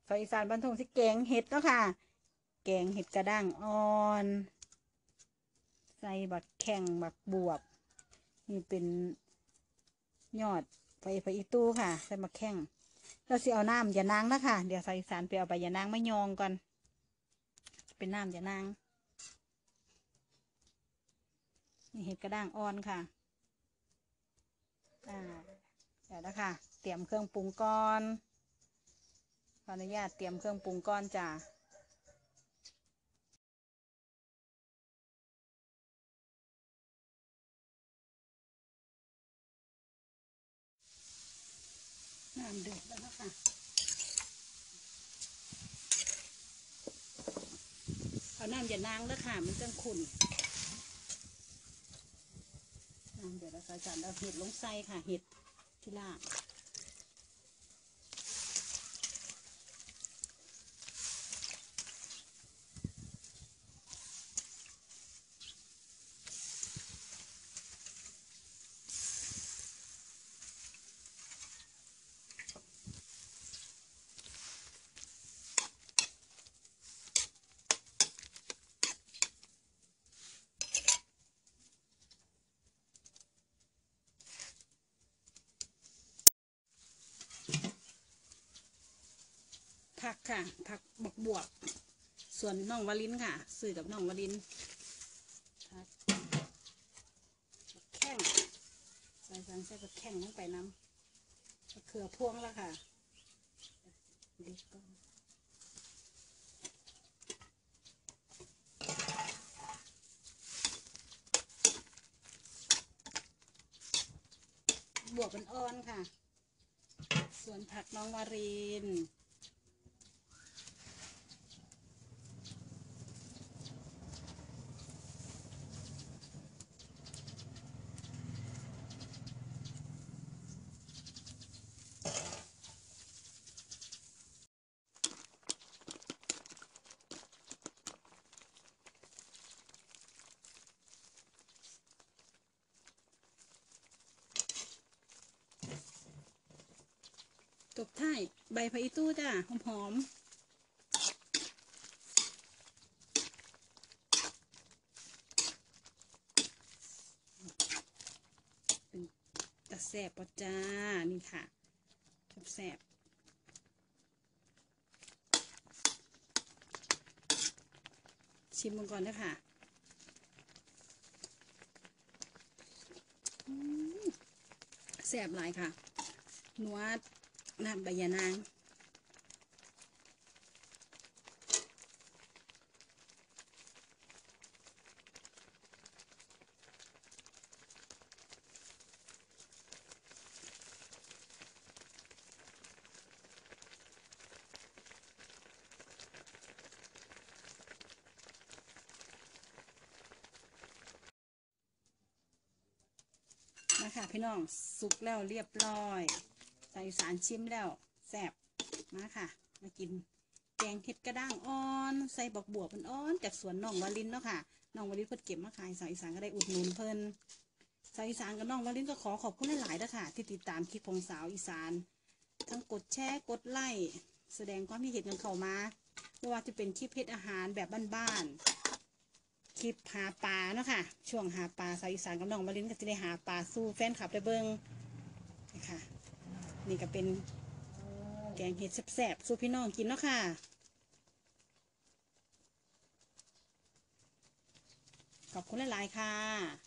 ซอยอีสานบ้านทุ่งที่แกงเห็ดเนาะค่ะแกงเห็ดกระด้างอ่อนใส่บักแข้งบักบวบนี่เป็นยอดไฟอีตู้ค่ะใส่บักแข้งเราสิเอาน้ำอย่านางนะค่ะเดี๋ยวใส่สารไปเอาใบอย่านางไม่ยองก่อนเป็นน้ำอย่านางนี่เห็ดกระด้างอ่อนค่ะเดี๋ยวนะคะเตรียมเครื่องปรุงก่อนขออนุญาตเตรียมเครื่องปรุงก่อนจ้ะน้ำเดือดแล้วนะคะเอาน้ำอย่านางแล้วค่ะมันจะขุ่นน้ำเดือดแล้วใส่จานเอาเห็ดลงใส่ค่ะเห็ดที่ล่างผักค่ะผักบวกส่วนน่องวาลินค่ะซื้อกับน่องวาลินผักแข้งใส่ผักแข้งลงไปน้ำมะเขือพวงแล้วค่ะบวกเป็นอ่อนค่ะส่วนผักน้องวารินตบท้ายใบผักอีตู้จ้าหอมเป็นตะแสบปะจ้านี่ค่ะแสบชิมมันก่อนนะคะแสบหลายค่ะนัวน้ำใบยะนางนะคะพี่น้องสุกแล้วเรียบร้อยใส่สารชิมแล้วแซ่บมาค่ะมากินแกงเห็ดกระด้างอ่อนใส่บักบวบเป็นอ่อนจากสวนน้องวาลินเนาะค่ะน้องวาลินเพิ่นเก็บมาขายสาวอีสานก็ได้อุดหนุนเพิ่นสาวอีสานกับน้องวาลินก็ขอบคุณหลายๆนะคะที่ติดตามคลิปของสาวอีสานทั้งกดแชร์กดไลค์แสดงความคิดเห็นกันเข้ามาไม่ว่าจะเป็นคลิปเฮ็ดอาหารแบบบ้านๆคลิปหาปลาเนาะค่ะช่วงหาปลาสาวอีสานกับน้องวาลินก็จะได้หาปลาสู้แฟนคลับได้เบิ่งนะคะนี่ก็เป็นแกงเห็ดแซ่บๆสู้พี่น้องกินเนาะค่ะขอบคุณหลายๆค่ะ